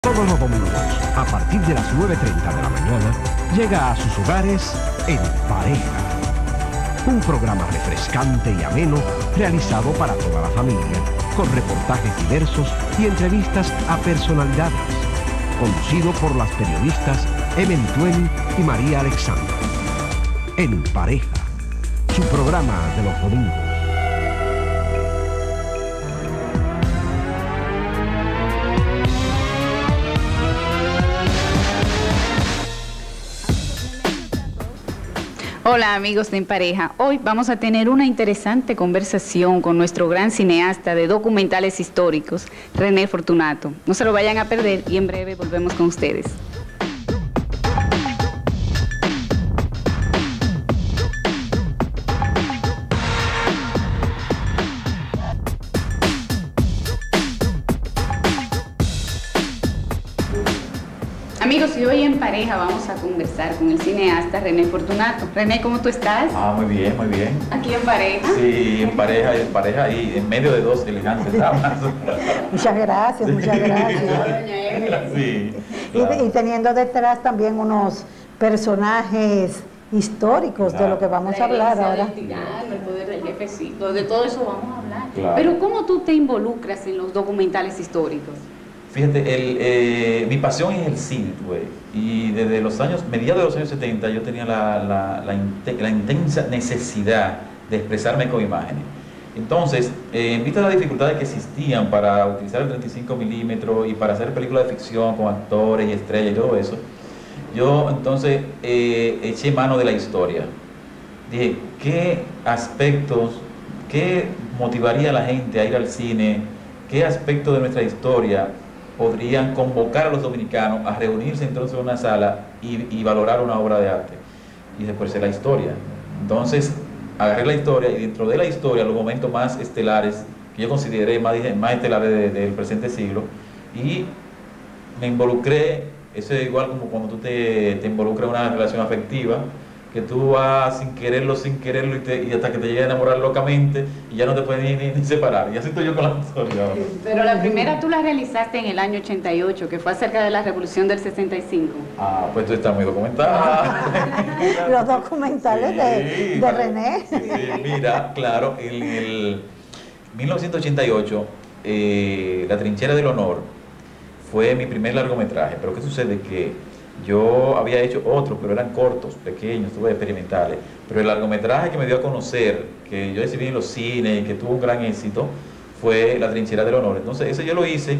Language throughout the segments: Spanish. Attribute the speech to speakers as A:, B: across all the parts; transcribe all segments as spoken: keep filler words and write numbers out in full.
A: Todos los domingos, a partir de las nueve y media de la mañana, llega a sus hogares En Pareja. Un programa refrescante y ameno realizado para toda la familia, con reportajes diversos y entrevistas a personalidades. Conducido por las periodistas Emen Tuen y María Alexandra. En Pareja, su programa de los domingos.
B: Hola amigos de En Pareja, hoy vamos a tener una interesante conversación con nuestro gran cineasta de documentales históricos, René Fortunato. No se lo vayan a perder y en breve volvemos con ustedes. Amigos, y hoy En Pareja vamos a conversar con el cineasta René Fortunato. René, ¿cómo tú estás?
C: Ah, muy bien, muy bien.
B: ¿Aquí en pareja?
C: Sí, en pareja, en pareja y en medio de dos elegantes damas.
D: Muchas gracias,
C: Sí.
D: muchas gracias.
C: Sí,
D: Y,
C: claro.
D: y teniendo detrás también unos personajes históricos
C: Claro.
D: de lo que vamos a hablar ahora.
B: El tirano, el poder del jefecito, de todo eso vamos a hablar.
C: Claro.
B: Pero ¿cómo tú te involucras en los documentales históricos?
C: Fíjate, el, eh, mi pasión es el cine, güey. Y desde los años, mediados de los años setenta, yo tenía la, la, la, inte- la intensa necesidad de expresarme con imágenes. Entonces, eh, en vista de las dificultades que existían para utilizar el treinta y cinco milímetros y para hacer películas de ficción con actores y estrellas y todo eso, yo entonces eh, eché mano de la historia. Dije, ¿qué aspectos, qué motivaría a la gente a ir al cine? ¿Qué aspectos de nuestra historia podrían convocar a los dominicanos a reunirse entonces en una sala y, y valorar una obra de arte? Y después la historia. Entonces agarré la historia y dentro de la historia los momentos más estelares que yo consideré más, más estelares de, del presente siglo, y me involucré. Eso es igual como cuando tú te, te involucras en una relación afectiva, que tú vas sin quererlo, sin quererlo y, te, y hasta que te llegas a enamorar locamente y ya no te puedes ni, ni, ni separar. Y así estoy yo con la historia ahora.
B: Pero la primera tú la realizaste en el año ochenta y ocho, que fue acerca de la Revolución del sesenta y cinco.
C: Ah, pues tú estás muy documentada.
D: Los documentales de,
C: Sí,
D: de
C: claro.
D: René.
C: Sí, mira, claro, en el mil novecientos ochenta y ocho, eh, La Trinchera del Honor fue mi primer largometraje. Pero ¿qué sucede? Que yo había hecho otros, pero eran cortos, pequeños, tuve experimentales. Pero el largometraje que me dio a conocer, que yo decidí en los cines y que tuvo un gran éxito, fue La Trinchera del Honor. Entonces, ese yo lo hice.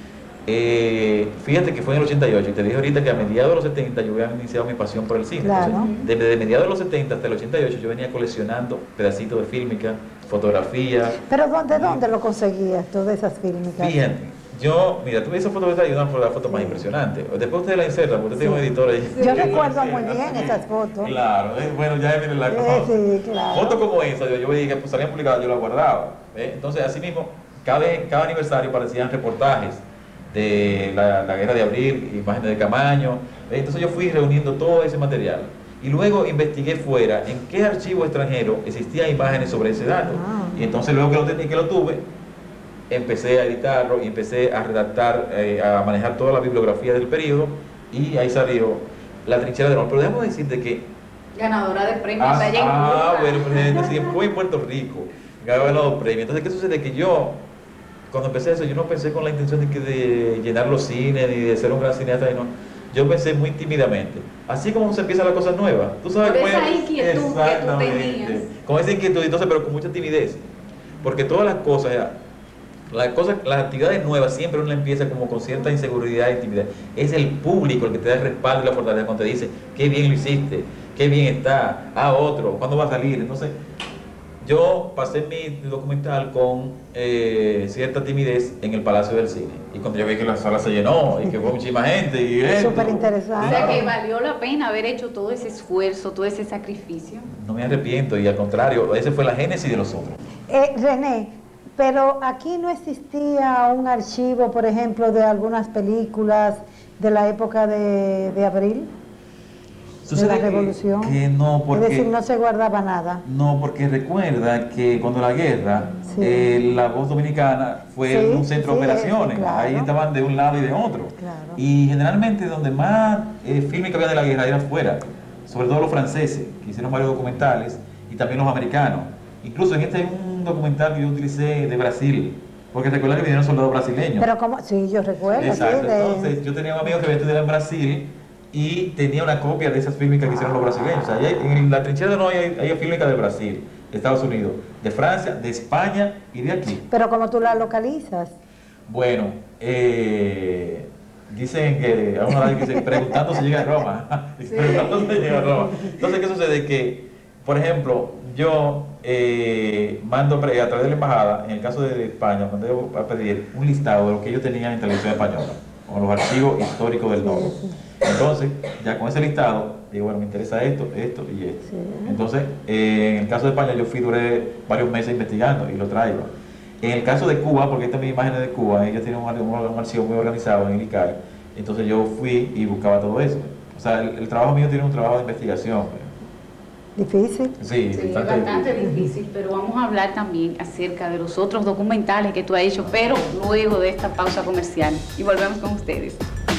C: Eh, fíjate que fue en el ochenta y ocho, y te dije ahorita que a mediados de los setenta yo había iniciado mi pasión por el cine.
D: Claro.
C: Entonces, desde mediados de los setenta hasta el ochenta y ocho yo venía coleccionando pedacitos de fílmica, fotografía.
D: Pero ¿dónde, dónde lo conseguías, todas esas fílmicas?
C: Fíjate, yo, mira, tuve esa foto y una de las fotos más impresionantes. Después ustedes la insertan, porque usted tiene un editor ahí.
D: Yo recuerdo muy bien esas fotos.
C: Claro, eh, bueno, ya miren la
D: Sí,
C: cosa.
D: sí, claro.
C: Fotos como esa, yo, yo veía que pues, salían publicadas, yo la guardaba. ¿eh? Entonces, así mismo, cada, cada aniversario aparecían reportajes de la, la guerra de abril, imágenes de Camaño. ¿eh? Entonces yo fui reuniendo todo ese material. Y luego investigué fuera en qué archivo extranjero existían imágenes sobre ese dato.
D: Ah.
C: Y entonces luego que lo, tenía, que lo tuve, empecé a editarlo y empecé a redactar, eh, a manejar toda la bibliografía del periodo, y ahí salió La Trinchera del Honor. Pero déjame decirte que
B: Ganadora de premios
C: Ah,
B: allá en
C: ah,
B: Cuba.
C: bueno, pues, sí, fue en Puerto Rico, ganó premios. Entonces, ¿qué sucede? Que yo, cuando empecé eso, yo no pensé con la intención de, que de llenar los cines, ni de ser un gran cineasta, no. Yo pensé muy tímidamente. Así como se empiezan las cosas nuevas. Tú sabes
B: Por
C: cómo
B: esa
C: es-
B: inquietud que tú
C: Exactamente.
B: tenías.
C: Con esa inquietud, entonces, pero con mucha timidez. Porque todas las cosas, ya, las cosas, las actividades nuevas siempre uno empieza como con cierta inseguridad y timidez. Es el público el que te da el respaldo y la fortaleza cuando te dice, qué bien lo hiciste, qué bien está, ah, otro, ¿cuándo va a salir? Entonces, yo pasé mi documental con eh, cierta timidez en el Palacio del Cine. Y cuando yo vi que la sala se llenó y que fue muchísima gente y esto,
D: Súper interesante.
B: O sea que valió la pena haber hecho todo ese esfuerzo, todo ese sacrificio.
C: no me arrepiento, y al contrario, esa fue la génesis de los otros.
D: Eh, René, pero aquí no existía un archivo, por ejemplo, de algunas películas de la época de, de abril.
C: Sucede
D: de la
C: que-
D: revolución.
C: que no, porque-
D: Es decir, no se guardaba nada.
C: No, porque recuerda que cuando la guerra,
D: Sí.
C: eh, la Voz Dominicana fue
D: Sí,
C: un centro
D: sí,
C: de operaciones,
D: eso, claro.
C: ahí estaban de un lado y de otro.
D: Claro.
C: Y generalmente donde más eh, filme que había de la guerra era afuera, sobre todo los franceses, que hicieron varios documentales, y también los americanos. Incluso en este hay un documental que yo utilicé de Brasil, porque recuerda que vinieron soldados brasileños.
D: Pero como, sí, yo recuerdo,
C: Exacto,
D: sí, de-
C: entonces yo tenía un amigo que había estudiado en Brasil y tenía una copia de esas fílmicas que hicieron los brasileños. O sea, ahí hay- en la trinchera de Hanoi hay, hay fílmicas de Brasil, de Estados Unidos, de Francia, de España y de aquí.
D: pero como tú la localizas.
C: Bueno, eh, dicen que, vamos a ver, que se- preguntando si llega a Roma. Preguntando si llega a Roma. Entonces, ¿qué sucede? Que, por ejemplo, yo eh, mando pre- a través de la embajada, en el caso de España, mandé a pedir un listado de lo que ellos tenían en televisión española, con los archivos históricos del nodo. Entonces, ya con ese listado, digo, bueno, me interesa esto, esto y esto.
D: Sí.
C: Entonces, eh, en el caso de España, yo fui, duré varios meses investigando y lo traigo. En el caso de Cuba, porque esta es mi imagen de Cuba, ellos tienen un, un, un archivo muy organizado en el I C A E, entonces yo fui y buscaba todo eso. O sea, el, el trabajo mío tiene un trabajo de investigación.
D: Difícil.
C: Sí,
B: Sí, es
C: bastante
B: bastante difícil, pero vamos a hablar también acerca de los otros documentales que tú has hecho, pero luego de esta pausa comercial. Y volvemos con ustedes.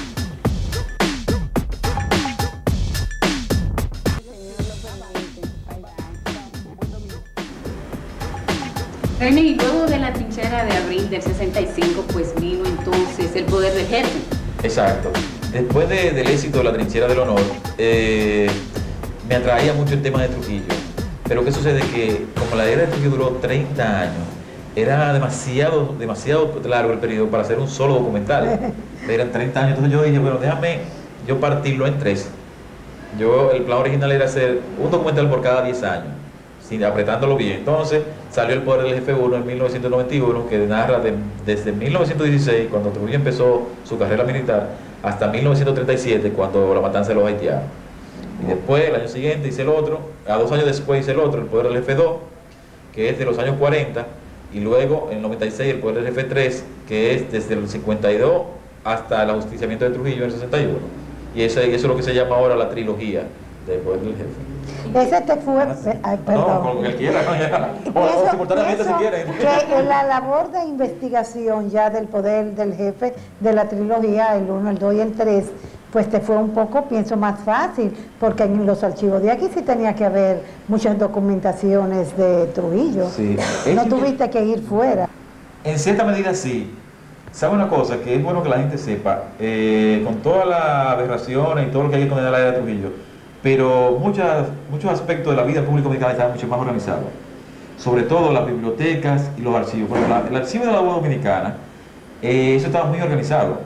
B: René, y luego de la trinchera de abril del sesenta y cinco, pues vino entonces el poder del jefe.
C: Exacto. Después de- del éxito de la trinchera del honor, eh, me atraía mucho el tema de Trujillo. Pero ¿qué sucede? Que como la era de Trujillo duró treinta años, era demasiado, demasiado largo el periodo para hacer un solo documental. Eran treinta años, entonces yo dije, bueno, déjame yo partirlo en tres. Yo, el plan original era hacer un documental por cada diez años, sin, apretándolo bien. Entonces salió El Poder del Jefe uno en mil novecientos noventa y uno, que narra de- desde mil novecientos dieciséis, cuando Trujillo empezó su carrera militar, hasta mil novecientos treinta y siete, cuando la matanza de los haitianos. Y después, el año siguiente, hice el otro, a dos años después hice el otro, El Poder del Jefe dos, que es de los años cuarenta, y luego en el noventa y seis El Poder del Jefe tres, que es desde el cincuenta y dos hasta el ajusticiamiento de Trujillo en el sesenta y uno. Y eso, eso es lo que se llama ahora la trilogía del Poder del Jefe.
D: Ese te fue, ay, perdón.
C: No, con lo que quiera, no, ya. O, o
D: Pienso-
C: simultáneamente si
D: pienso
C: quieren.
D: que la labor de investigación ya del poder del jefe de la trilogía, el uno, el dos y el tres, pues te fue un poco, pienso, más fácil, porque en los archivos de aquí sí tenía que haber muchas documentaciones de Trujillo.
C: Sí.
D: No
C: Es-
D: tuviste que ir fuera.
C: En cierta medida sí. ¿Sabe una cosa? Que es bueno que la gente sepa, eh, con todas las aberraciones y todo lo que hay que condenar a la era de Trujillo, pero muchas, muchos aspectos de la vida pública dominicana estaban mucho más organizados. Sobre todo las bibliotecas y los archivos. Bueno, la- el archivo de la voz dominicana, eh, eso estaba muy organizado.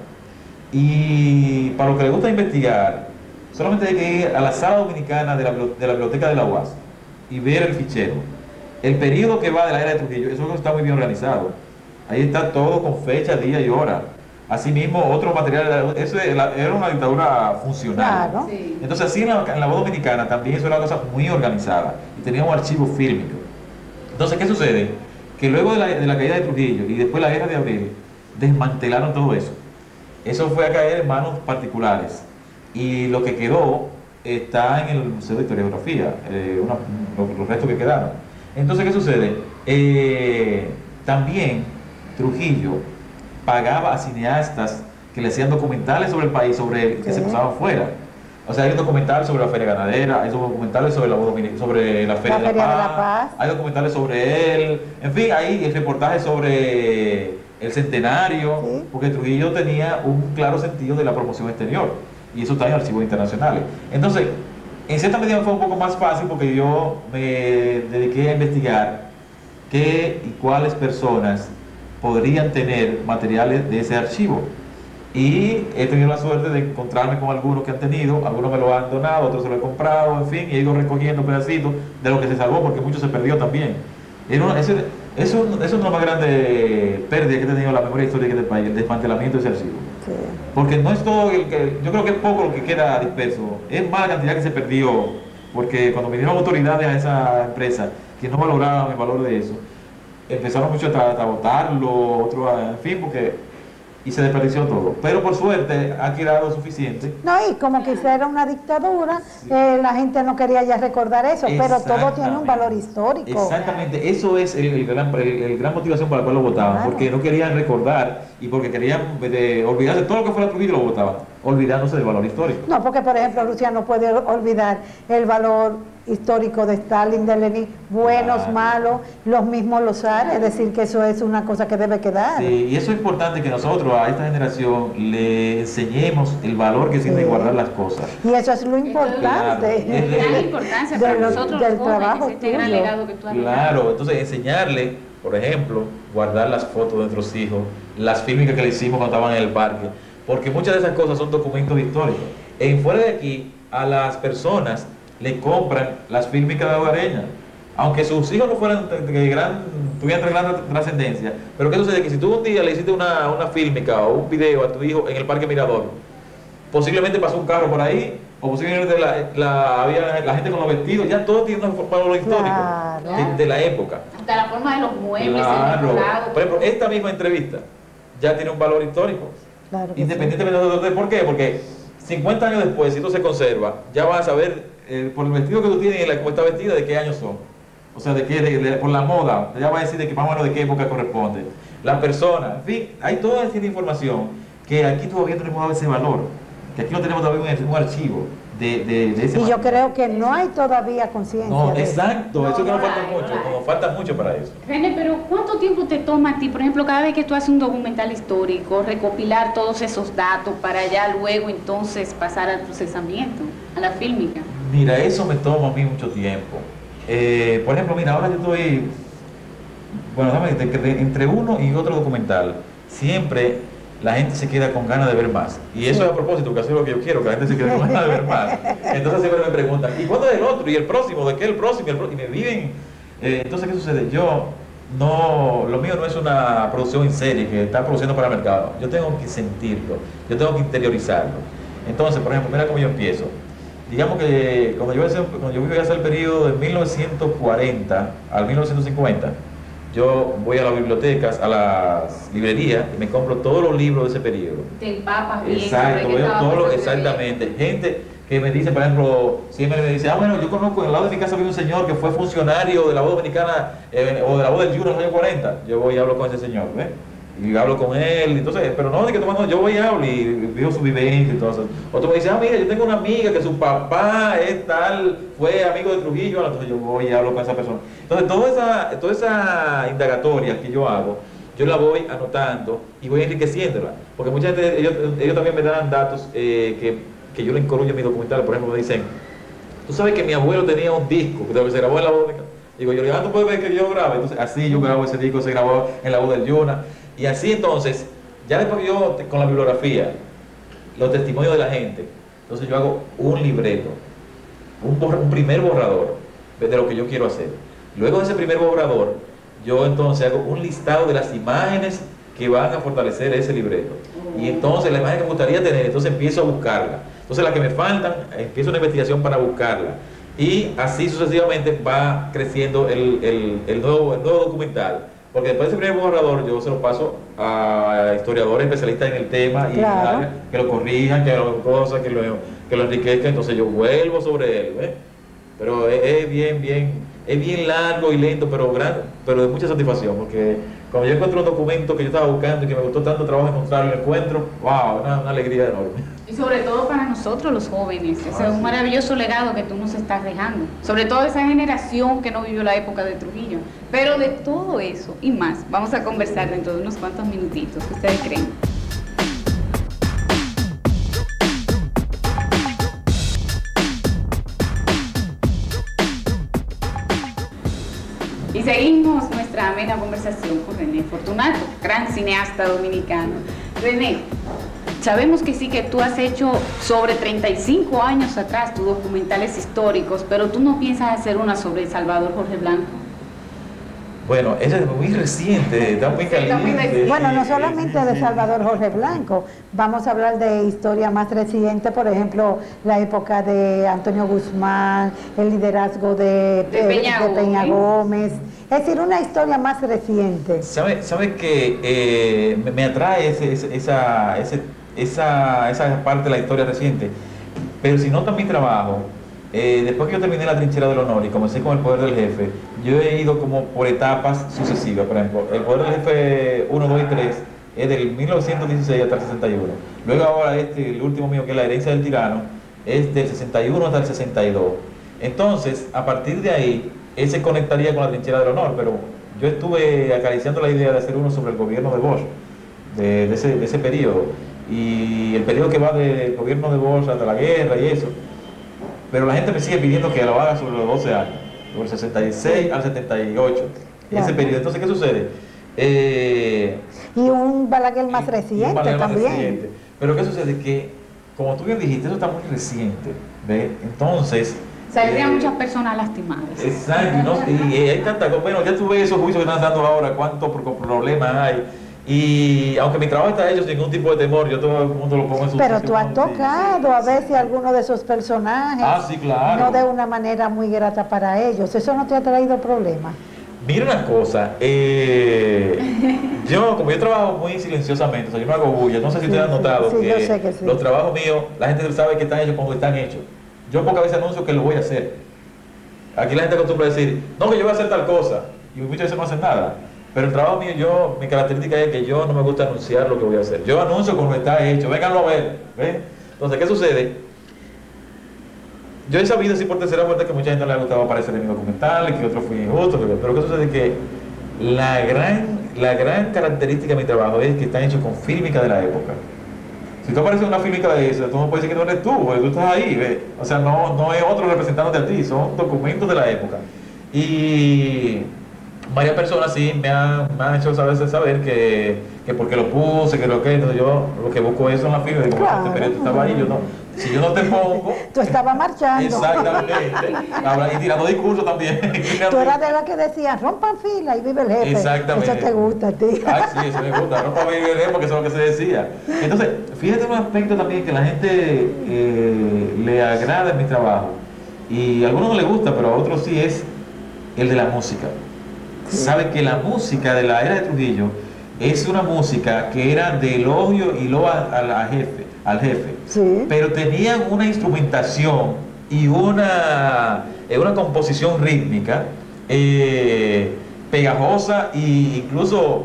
C: Y para los que les gusta investigar, solamente hay que ir a la sala dominicana de la, bibli- de la biblioteca de la U A S y ver el fichero. El periodo que va de la era de Trujillo, eso está muy bien organizado. Ahí está todo con fecha, día y hora. Asimismo, otro material, eso era era una dictadura funcional.
D: Claro.
B: Sí.
C: Entonces, así en la, en la voz dominicana también eso era una cosa muy organizada y tenía un archivo fílmico. Entonces, ¿qué sucede? Que luego de la, de la caída de Trujillo y después la guerra de abril, desmantelaron todo eso. Eso fue a caer en manos particulares. Y lo que quedó está en el Museo de Historiografía, eh, una- los, los restos que quedaron. Entonces, ¿qué sucede? Eh, también Trujillo pagaba a cineastas que le hacían documentales sobre el país, sobre el, que
D: Sí.
C: se pasaban fuera. O sea, hay un documental sobre la Feria Ganadera, hay documentales sobre la, sobre la Feria,
D: La
C: de, la
D: Feria de
C: Paz,
D: la Paz.
C: hay documentales sobre él, en fin, hay reportajes sobre el centenario,
D: Sí.
C: porque Trujillo tenía un claro sentido de la promoción exterior, y eso está en archivos internacionales. Entonces, en cierta medida fue un poco más fácil porque yo me dediqué a investigar qué y cuáles personas podrían tener materiales de ese archivo. Y he tenido la suerte de encontrarme con algunos que han tenido, algunos me lo han donado, otros se lo he comprado, en fin, y he ido recogiendo pedacitos de lo que se salvó, porque mucho se perdió también. Era una- Eso es una de las más grandes pérdidas que ha tenido la memoria histórica del país, el desmantelamiento de ese archivo.
D: Sí.
C: Porque no es todo el que, yo creo que es poco lo que queda disperso, es más la cantidad que se perdió, porque cuando vinieron autoridades a esa empresa que no valoraban el valor de eso, empezaron muchos a, a botarlo, otros a- en fin, porque y se desperdició todo. Pero por suerte ha quedado suficiente.
D: No, y como que era una dictadura, sí. eh, la gente no quería ya recordar eso, pero todo tiene un valor histórico.
C: Exactamente, eso es el, el, gran, el, el gran motivación por la cual lo votaban, claro. Porque no querían recordar y porque querían de, olvidarse de todo lo que fuera Trujillo, lo votaban, olvidándose del valor histórico.
D: No, porque por ejemplo Rusia no puede olvidar el valor histórico de Stalin, de Lenin, buenos, claro. malos, los mismos los zares, es decir, que eso es una cosa que debe quedar.
C: Sí, y eso es importante que nosotros a esta generación le enseñemos el valor que tiene sí. guardar las cosas.
D: Y eso es lo importante.
B: Claro. Es de gran importancia para nosotros
D: del
B: los jóvenes,
D: trabajo
B: este gran legado que tú has
C: Claro, entonces enseñarle, por ejemplo, guardar las fotos de nuestros hijos, las fílmicas que le hicimos cuando estaban en el parque, porque muchas de esas cosas son documentos históricos. En fuera de aquí, a las personas le compran las fílmicas de hogareña, aunque sus hijos no fueran de gran, tuvieran gran trascendencia. Pero ¿qué sucede? Que si tú un día le hiciste una, una fílmica o un video a tu hijo en el Parque Mirador, posiblemente pasó un carro por ahí, o posiblemente la, la, había la gente con los vestidos, ya todo tiene un valor histórico claro. de, de la época.
B: Hasta la forma de los muebles,
C: claro.
B: el decorado.
C: Por ejemplo, esta misma entrevista ya tiene un valor histórico.
D: Claro
C: Independientemente sí. de por qué, porque cincuenta años después, si esto se conserva, ya vas a saber eh, por el vestido que tú tienes y la, cómo está vestida, de qué años son. O sea, de qué, de, de, por la moda, ya va a decir de que más o menos de qué época corresponde. La persona, en fin, hay toda esa información que aquí todavía no tenemos dado ese valor, que aquí no tenemos todavía un, un archivo de, de, de ese
D: Y
C: material.
D: yo creo que no hay todavía conciencia.
C: No,
D: de
C: exacto,
B: no,
C: eso que
B: no
C: nos falta
B: hay,
C: mucho,
B: no
C: nos falta mucho para eso.
B: René, pero ¿cuánto tiempo te toma a ti, por ejemplo, cada vez que tú haces un documental histórico, recopilar todos esos datos para ya luego entonces pasar al procesamiento, a la fílmica?
C: Mira, eso me toma a mí mucho tiempo. Eh, por ejemplo, mira, ahora yo estoy, bueno, dame, entre uno y otro documental, siempre la gente se queda con ganas de ver más. Y eso es a propósito, que es lo que yo quiero, que la gente se quede con ganas de ver más. Entonces siempre me preguntan, ¿y cuándo es el otro? ¿Y el próximo? ¿De qué el próximo? El próximo? Y me viven. Eh, entonces, ¿qué sucede? Yo, no, lo mío no es una producción en serie que está produciendo para el mercado. Yo tengo que sentirlo, yo tengo que interiorizarlo. Entonces, por ejemplo, mira cómo yo empiezo. Digamos que cuando yo, hacer, cuando yo voy a hacer el periodo de mil novecientos cuarenta al mil novecientos cincuenta, yo voy a las bibliotecas, a las librerías y me compro todos los libros de ese periodo.
B: Te empapas bien.
C: Exacto, veo todo lo, exactamente. Gente que me dice, por ejemplo, siempre me dice, ah, bueno, yo conozco, al lado de mi casa había un señor que fue funcionario de la voz dominicana eh, o de la voz del Yura en los años cuarenta. Yo voy y hablo con ese señor, ¿ves? Y hablo con él, entonces, pero no, de que tomando, yo voy y hablo y veo su vivencia y todo eso. Otro me dice, ah, mira, yo tengo una amiga que su papá es tal, fue amigo de Trujillo, entonces yo voy y hablo con esa persona. Entonces, toda esa, toda esa indagatoria que yo hago, yo la voy anotando y voy enriqueciéndola, porque mucha gente, ellos, ellos también me dan datos eh, que, que yo le incluyo en mi documental. Por ejemplo, me dicen, tú sabes que mi abuelo tenía un disco de lo que se grabó en la voz de... Digo, yo le digo, ah, tú puedes ver que yo grabo. Entonces, así yo grabo ese disco, se grabó en la voz del Yuna. Y así entonces, ya después que yo, con la bibliografía, los testimonios de la gente, entonces yo hago un libreto, un, borra, un primer borrador de lo que yo quiero hacer. Luego de ese primer borrador, yo entonces hago un listado de las imágenes que van a fortalecer ese libreto. Y entonces la imagen que me gustaría tener, entonces empiezo a buscarla. Entonces las que me faltan, empiezo una investigación para buscarla. Y así sucesivamente va creciendo el, el, el, nuevo, el nuevo documental. Porque después de ese primer borrador yo se lo paso a historiadores especialistas en el tema y claro. que lo corrijan, que lo cosas, que lo, que lo enriquezcan. Entonces yo vuelvo sobre él, ¿ves? Pero es, es bien, bien, es bien largo y lento, pero grande, pero de mucha satisfacción, porque cuando yo encuentro un documento que yo estaba buscando y que me gustó tanto trabajo encontrarlo y lo encuentro, wow, una, una alegría enorme.
B: Y sobre todo para nosotros los jóvenes, ese ah, es un sí. maravilloso legado que tú nos estás dejando, sobre todo esa generación que no vivió la época de Trujillo. Pero de todo eso y más, vamos a conversar dentro de unos cuantos minutitos. ¿Qué ustedes creen? Y seguimos nuestra amena conversación con René Fortunato, gran cineasta dominicano. René, sabemos que sí, que tú has hecho sobre treinta y cinco años atrás tus documentales históricos, pero tú no piensas hacer una sobre Salvador Jorge Blanco.
C: Bueno, ese es muy reciente, está muy caliente.
D: Bueno, no solamente de Salvador Jorge Blanco, vamos a hablar de historia más reciente, por ejemplo, la época de Antonio Guzmán, el liderazgo de,
B: de, Peña,
D: de Peña Gómez, es decir, una historia más reciente.
C: ¿Sabe, sabe que eh, me, me atrae ese, ese, esa, ese, esa, esa parte de la historia reciente? Pero si nota mi trabajo, eh, después que yo terminé la trinchera del honor y comencé con el poder del jefe, yo he ido como por etapas sucesivas. Por ejemplo, el poder del jefe uno, dos y tres es del mil novecientos dieciséis hasta el sesenta y uno. Luego ahora este, el último mío, que es la herencia del tirano, es del sesenta y uno hasta el sesenta y dos. Entonces, a partir de ahí, él se conectaría con la trinchera del honor, pero yo estuve acariciando la idea de hacer uno sobre el gobierno de Bosch, de, de, ese, de ese periodo, y el periodo que va del gobierno de Bosch hasta la guerra y eso. Pero la gente me sigue pidiendo que lo haga sobre los doce años, sobre el sesenta y seis al setenta y ocho, claro. Ese periodo. Entonces, ¿qué sucede? Eh,
D: y un Balaguer más reciente un Balaguer también. Más reciente.
C: Pero ¿qué sucede? Que, como tú bien dijiste, eso está muy reciente, ¿ves? Entonces...
B: Saldrían
C: eh,
B: muchas personas lastimadas.
C: Exacto, ¿no? y, y hay tanta cosa. Bueno, ya tú ves esos juicios que están dando ahora, cuántos problemas hay. Y aunque mi trabajo está hecho sin ningún tipo de temor, yo todo el mundo lo pongo en su
D: Pero tú has tocado a ver si alguno de esos personajes,
C: ah, sí, claro.
D: no de una manera muy grata para ellos. ¿Eso no te ha traído problemas?
C: Mira una cosa, eh, yo como yo trabajo muy silenciosamente, o sea, yo no hago bulla, no sé si sí, ustedes han notado
D: sí, sí,
C: que,
D: yo sé que sí.
C: Los trabajos míos, la gente sabe que están hechos cuando están hechos. Yo pocas veces anuncio que lo voy a hacer. Aquí la gente acostumbra a decir, no, que yo voy a hacer tal cosa, y muchas veces no hacen nada. Pero el trabajo mío, yo, mi característica es que yo no me gusta anunciar lo que voy a hacer. Yo anuncio cuando está hecho, vénganlo a ver. ¿Ven? Entonces, ¿qué sucede? Yo he sabido así por tercera vuelta que mucha gente le ha gustado aparecer en mi documental, que otros fui injusto, pero ¿qué sucede? Que la gran, la gran característica de mi trabajo es que están hechos con fílmica de la época. Si tú apareces en una fílmica de esa, tú no puedes decir que no eres tú, porque tú estás ahí, ¿ves? O sea, no, no es otro representándote a ti, son documentos de la época. Y varias personas sí me han, me han hecho saber, saber que, que porque lo puse, que lo que, entonces yo lo que busco eso en la fila, digo, claro. Este periodo estaba ahí, yo no, si yo no te pongo...
D: Tú estabas marchando.
C: Exactamente, y tirando discursos también.
D: Tú eras de la que decía, rompan fila y vive el jefe.
C: Exactamente.
D: Eso te gusta a ti.
C: Ay, sí, eso me gusta, rompan y vive el jefe, porque eso es lo que se decía. Entonces, fíjate un aspecto también que la gente eh, le agrada en mi trabajo, y a algunos no les gusta, pero a otros sí, es el de la música. Sabe que la música de la era de Trujillo es una música que era de elogio y loa al, al jefe, al jefe.
D: Sí.
C: Pero tenían una instrumentación y una, eh, una composición rítmica eh, pegajosa e incluso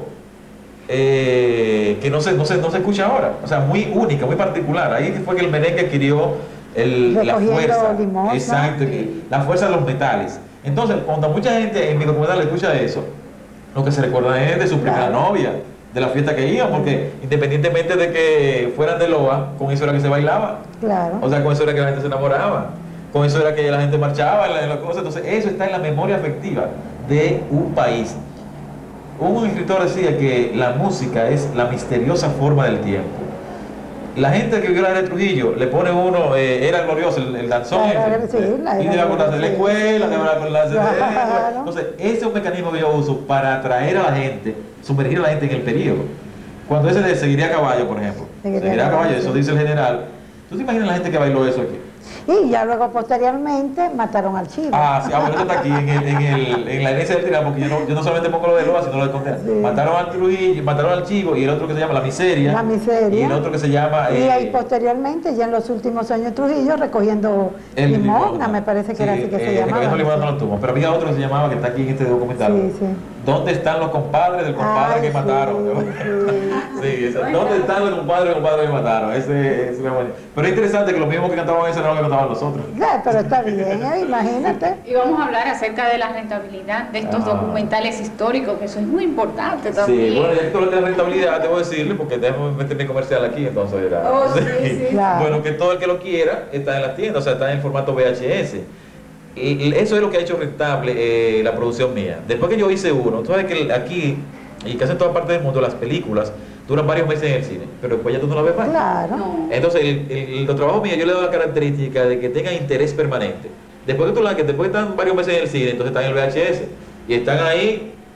C: eh, que no se, no, se, no se escucha ahora, o sea, muy única, muy particular. Ahí fue que el merengue adquirió el, la fuerza,
D: limosna.
C: exacto, sí. La fuerza de los metales. Entonces, cuando mucha gente en mi documental escucha eso, lo que se recuerda es de su primera claro. novia, de la fiesta que iban, porque independientemente de que fueran de loa, con eso era que se bailaba.
D: Claro.
C: O sea, con eso era que la gente se enamoraba, con eso era que la gente marchaba en la, en la cosa. Entonces, eso está en la memoria afectiva de un país. Un escritor decía que la música es la misteriosa forma del tiempo. La gente que vivió la era de Trujillo le pone uno, eh, era glorioso, el, el danzón,
D: la, sí,
C: eh,
D: la,
C: y te va a acordarse de la escuela, te va a acordarse de
D: claro.
C: Entonces, ese es un mecanismo que yo uso para atraer a la gente, sumergir a la gente en el periodo. Cuando ese de seguiría a caballo, por ejemplo, seguiría, seguiría a caballo, sí. Eso dice el general. ¿Tú te imaginas la gente que bailó eso aquí?
D: Y ya luego posteriormente mataron al chivo.
C: Ah, sí, ah, bueno, está aquí en, el, en, el, en la herencia del tirano, porque yo no, yo no solamente pongo lo de Loa, sino lo de Contreras. Sí. Mataron al Trujillo, mataron al chivo, y el otro que se llama La Miseria.
D: La Miseria.
C: Y el otro que se llama...
D: Y
C: eh,
D: ahí posteriormente, ya en los últimos años Trujillo, recogiendo limosna, me parece que sí, era así que eh, se llamaba.
C: Recogiendo limosna no lo tuvo, pero había otro que se llamaba, que está aquí en este documental.
D: Sí, sí.
C: ¿Dónde están los compadres del compadre Ay, que mataron? Sí, sí. Esa, ¿dónde están los compadres del compadre que mataron? Ese, ese, pero es interesante que los mismos que cantaban ese no lo que cantaban nosotros.
D: Ya, pero está bien, ¿eh? Imagínate.
B: Y vamos a hablar acerca de la rentabilidad de estos ah. documentales históricos, que eso es muy importante también.
C: Sí, bueno, ya que tú hablas de la rentabilidad, debo decirle, porque déjame meter mi comercial aquí, entonces era.
B: Oh, sí, sí.
D: Claro.
C: Bueno, que todo el que lo quiera está en las tiendas, o sea, está en formato V H S. Y eso es lo que ha hecho rentable eh, la producción mía. Después que yo hice uno, tú sabes que aquí, y casi en toda parte del mundo, las películas duran varios meses en el cine, pero después ya tú no la ves más.
D: Claro.
B: No.
C: Entonces, el, el, los trabajos míos yo le doy la característica de que tengan interés permanente. Después que tú la que después están varios meses en el cine, entonces están en el V H S y están ahí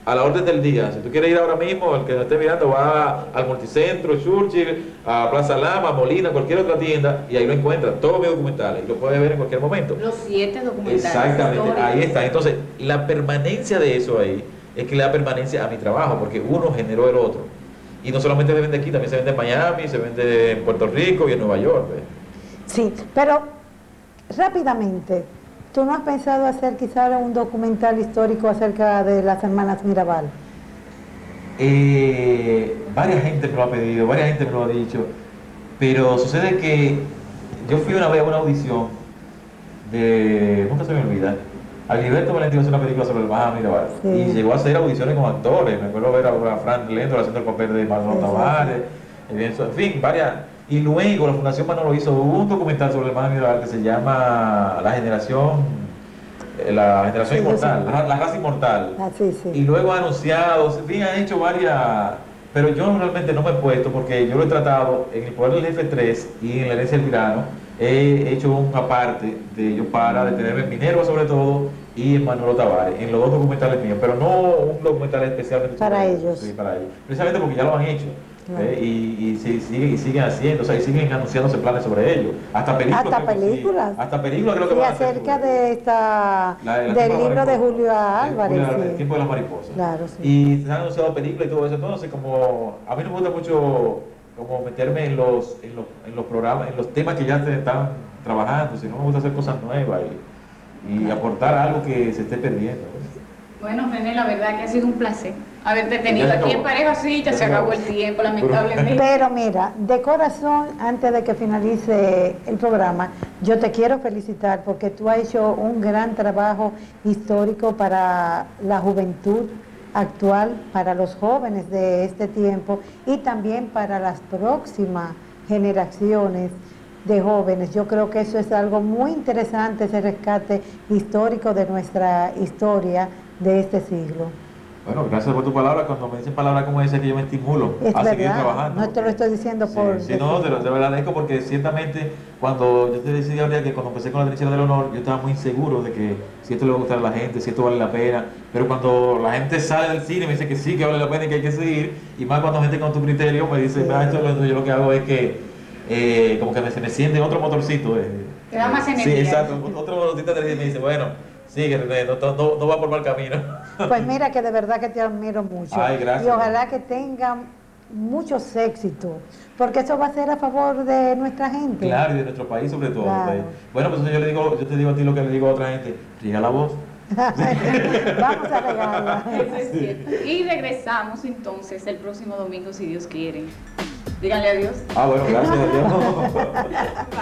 C: a la orden del día. Si tú quieres ir ahora mismo, el que nos esté mirando va al Multicentro, Churchill, a Plaza Lama, a Molina, cualquier otra tienda, y ahí lo encuentra, todos mis documentales, y lo puede ver en cualquier momento.
B: Los siete documentales.
C: Exactamente,
B: históricos.
C: ahí está. Entonces, la permanencia de eso ahí es que le da permanencia a mi trabajo, porque uno generó el otro. Y no solamente se vende aquí, también se vende en Miami, se vende en Puerto Rico y en Nueva York. ¿Ves?
D: Sí, pero rápidamente, ¿tú no has pensado hacer quizá un documental histórico acerca de las hermanas Mirabal?
C: Eh, varias gente me lo ha pedido, varias gente me lo ha dicho, pero sucede que yo fui una vez a una audición de, nunca se me olvida, Alberto Valentino hizo una película sobre el Baja Mirabal, sí. Y llegó a hacer audiciones con actores. Me acuerdo ver a Fran Lendor haciendo el papel de Manolo sí, Tavares, sí. En fin, varias. Y luego la Fundación Manolo hizo un documental sobre el Baja Mirabal que se llama La Generación, la generación sí, inmortal, la, la raza inmortal.
D: Ah, sí, sí.
C: Y luego ha anunciado, en fin, han hecho varias. Pero yo realmente no me he puesto porque yo lo he tratado en El Poder del Jefe tres y en La Herencia del Tirano. He hecho un aparte de ellos para detenerme en Minerva sobre todo y en Manolo Tavares, en los dos documentales míos, pero no un documental especialmente
D: para ellos.
C: Sí, para ellos. Precisamente porque ya lo han hecho. Claro. ¿eh? Y, y, sí, siguen, y siguen haciendo, o sea, y siguen anunciándose planes sobre ello. Hasta películas.
D: Hasta películas.
C: Sí, hasta películas creo que
D: sí,
C: van a hacer
D: acerca de esta,
C: la, la
D: del libro de Julio Álvarez.
C: El,
D: sí.
C: el tiempo de las mariposas.
D: Claro, sí.
C: Y se han anunciado películas y todo eso. Entonces, como a mí no me gusta mucho como meterme en los, en los, en los programas, en los temas que ya se están trabajando, sino me gusta hacer cosas nuevas y, y claro. aportar algo que se esté perdiendo.
B: Bueno, René, la verdad que ha sido un placer haberte tenido aquí en Pareja, sí, ya, ya se acabó el tiempo, lamentablemente.
D: Pero mira, de corazón, antes de que finalice el programa, yo te quiero felicitar porque tú has hecho un gran trabajo histórico para la juventud actual, para los jóvenes de este tiempo y también para las próximas generaciones de jóvenes. Yo creo que eso es algo muy interesante, ese rescate histórico de nuestra historia de este siglo.
C: Bueno, gracias por tu palabra. Cuando me dicen palabras como esa, que yo me estimulo
D: es
C: a
D: verdad,
C: seguir trabajando.
D: No te lo estoy diciendo
C: sí,
D: por...
C: Sí, no, te lo, te lo agradezco porque ciertamente cuando yo te decía ahorita que cuando empecé con la trinchera del honor, yo estaba muy inseguro de que si esto le va a gustar a la gente, si esto vale la pena, pero cuando la gente sale del cine me dice que sí, que vale la pena y que hay que seguir, y más cuando gente con tu criterio me dice, sí. ah, esto, esto, yo lo que hago es que eh, como que me, se me enciende otro motorcito. Eh.
B: Te da más energía.
C: Sí, exacto, otro motorcito de energía y me dice, bueno, sigue René, no, no, no va por mal camino.
D: Pues mira que de verdad que te admiro mucho.
C: Ay, gracias.
D: Y ojalá que tengan muchos éxitos, porque eso va a ser a favor de nuestra gente.
C: Claro, y de nuestro país sobre todo.
D: Claro.
C: Pues. Bueno, pues yo le digo, yo te digo a ti lo que le digo a otra gente, riega la voz.
D: Vamos a regarla.
B: Eso es cierto. Y regresamos entonces el próximo domingo si Dios quiere. Díganle adiós.
C: Ah, bueno, gracias a Dios.